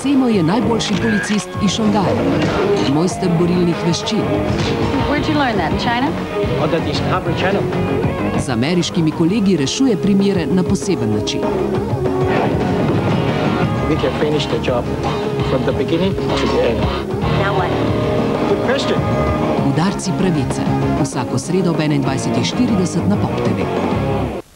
Semo je najboljši policist iz Šangaja, mojster borilnih veščin. Z ameriškimi kolegi rešuje primere na poseben način. Udarci pravice. Vsako sredo ob 21:40 na Pop TV.